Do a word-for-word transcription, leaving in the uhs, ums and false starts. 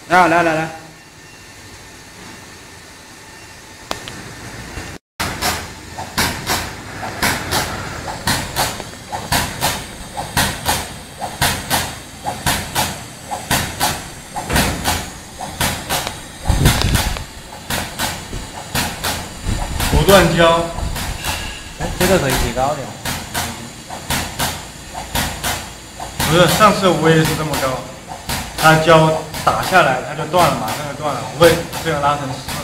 来来来来。 不断教， 哎，这个可以提高点。 不是，上次我也是这么高，他教打下来他就断了，马上就断了，我会这样拉成十。